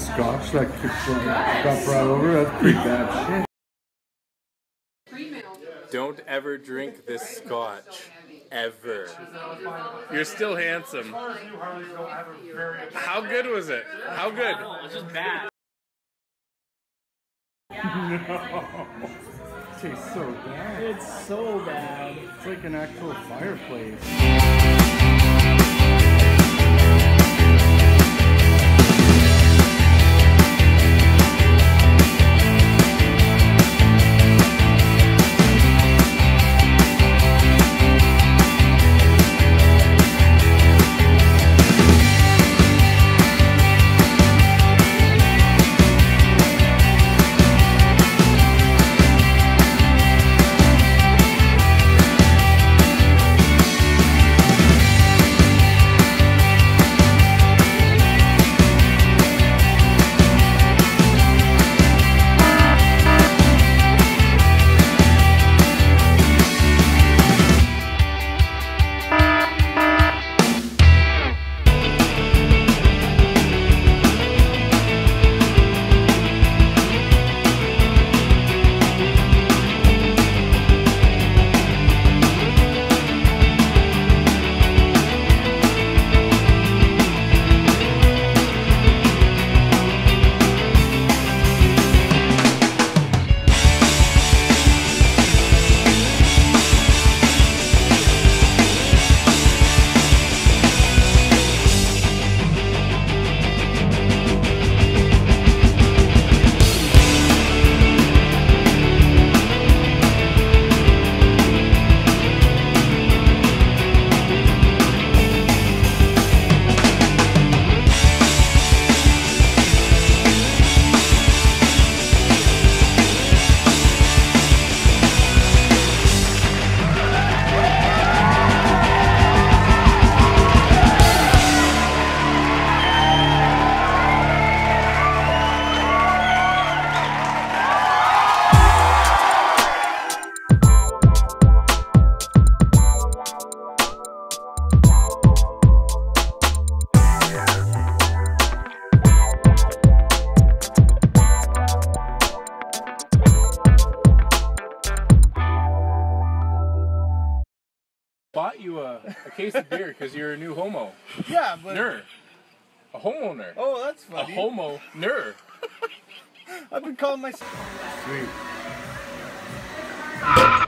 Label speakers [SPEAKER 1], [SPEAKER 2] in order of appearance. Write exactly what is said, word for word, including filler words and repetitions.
[SPEAKER 1] scotch that got brought over. That's pretty bad shit.
[SPEAKER 2] Don't ever drink this scotch. Ever. You're still handsome. How good was it? How good?
[SPEAKER 3] It's just bad.
[SPEAKER 1] No. It tastes so bad.
[SPEAKER 3] It's so bad.
[SPEAKER 1] It's like an actual fireplace.
[SPEAKER 2] Bought you a, a case of beer because you're a new homo.
[SPEAKER 3] Yeah, but...
[SPEAKER 2] Ner. A homo-ner.
[SPEAKER 3] Oh, that's funny.
[SPEAKER 2] A homo-ner.
[SPEAKER 3] I've been calling myself...
[SPEAKER 1] Sweet.